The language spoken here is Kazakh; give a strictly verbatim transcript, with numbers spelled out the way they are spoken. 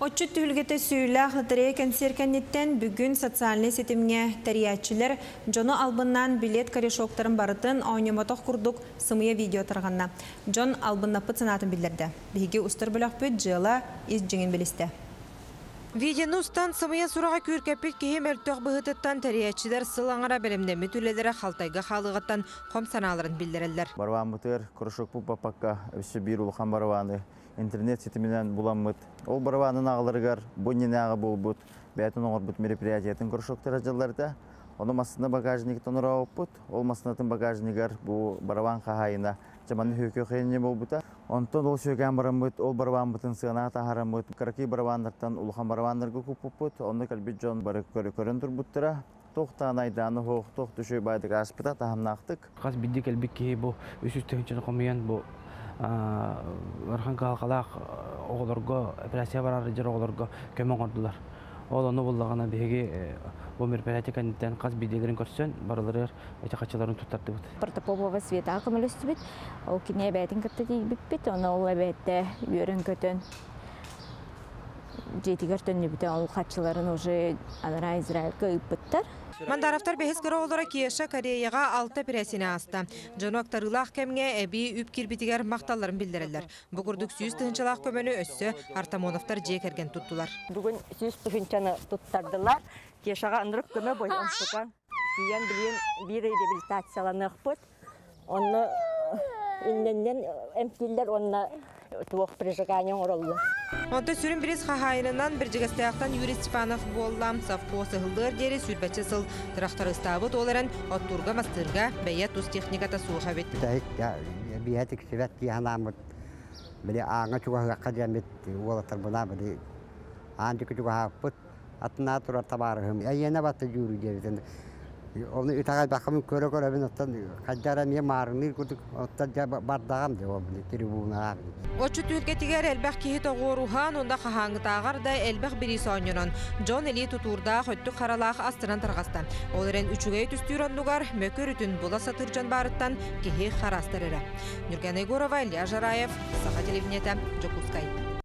Отчу түлгеті сүйілі ғыдыры консеркенеттен бүгін социальный сетімге тәриятчілер Джону албыннан билет корешоктарын барытын ойнематық күрдік сымыя видео тұрғанна. Джон албыннапы цынатын білдірді. Бігі ұстыр біліқ бөт жылы из жеңін білісті. Виденустан сымыя сұраға көркәпет кейім әлттіқ бұғытыттан тәриятчілер сылаңыра бәлімдемі түлелері қалтайға қалығыттан қом саналарын білдірілдер. Барван бұтыр, күрішік бұл папаққа өсі бір ұлған барваны. Интернет сетімінен буламыт. Ол барванын ағылырғар, бұннен ағы бұл бұд, бәйтін оңыр бұд мероприятиятын күршоктар ажаларда. Оның масына багажник тоныра опыт, ол масынатын багажнигар бұл барван қағайына жаманы хөке қиынне бол бұта. Онтон ол шөген барамыт, ол барван бұтын сығына тағарамыт. Қараки барвандартан ұлған барвандарға көп бұт, оны кәлбет жон бары көрін тұр бұттыра. Тоқтан айданы хоқ, тоқ түшөй байдық аспыта тағымнақтық. Қаз бидді кәлбет кей бұл үсістігіншіні қомиян бұл Архан қалқалақ оғыларға, операция барар жер оғыларға көмен қордылар. Ол оны болағана беге бұл мероприятия кәнеттен қаз бейделерін көрсен, барылар өте қачаларын тұттарды бұд. Протопопова Света ақымыл өсті біт. Ол кене әбәтін кітті дейбіп біт. Оны ол әбәтті үйерін көтін. Жетігер төнні біті ол қачаларын уже анара Израилға үппіттір. Мандарафтар бәхес кірі олара Кеша Кореяға алты операсияны аста. Жону актарылақ кәмге әбі үпкер бітігер мақталарын білдірілдер. Бұғырдық сүйіз тұхынчалақ көмені өссі Артамоновтар жек әрген тұттылар. Бүгін сүйіз тұхынчаны тұттардылар. Кешаға андырып көмі бойын тұқан. Кейен білген бір реабилитацияланық бұд. Оны үнненнен әмкелдер онына туық прижиганиен орылды. Онда сүрін біріз қағайынынан бір жігістаяқтан Юрий Степанов боллам савпосы ғылдыр дері сүрбәтші сыл тұрақтар ұстабыт оларын оттурға мастырға бәйет тұс техниката суға бет. Бейетік севет кейанамыд. Біле аңа чуға қадемет олатар бұна біле аңдықы чуға бұд. Атына тұрар табарығым. Әйені баты жүрі дерден. Оны ütағай бақымын көрі-көрі бен оттан қаджара мен марыңыр күдік оттан бардағам деп обылы трибуна. Отчу түлгетігер әлбәқ кейі тоғырухан, онда қағаңғытағар да әлбәқ бірі соңынан. Джон әлі тұтурда қөтті қаралақ астыран тұрғаста. Оларын үчігей түстір ондығар мөкір үтін бұла сатыржан барыттан кейі қарастырыры. Нүрген Егорова, Илья Жараев, Саха телевинеті, Жокускай.